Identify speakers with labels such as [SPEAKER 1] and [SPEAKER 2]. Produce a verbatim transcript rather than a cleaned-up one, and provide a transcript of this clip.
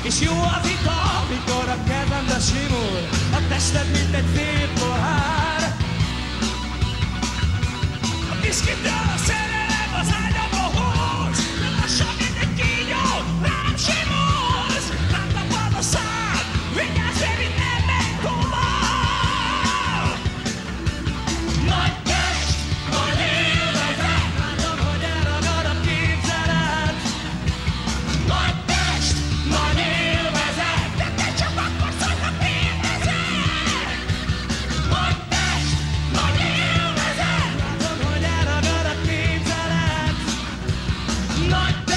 [SPEAKER 1] És jó a vita, mikor a kedvembe simul a tested, mint egy fél pohár. A viszkitől a szerelem az ágyamba húz, de lassan, mint egy kígyó, rám simulsz. Nem tapad a szád, vigyázz, baby, nem megy tovább. Nagy test, nagy élvezet, látom, hogy elragad a képzelet. Nagy test, nagy élvezet, de te csak akkor szólj, ha kérdezek. Nagy test, nagy élvezet, látom, hogy elragad a képzelet. Nagy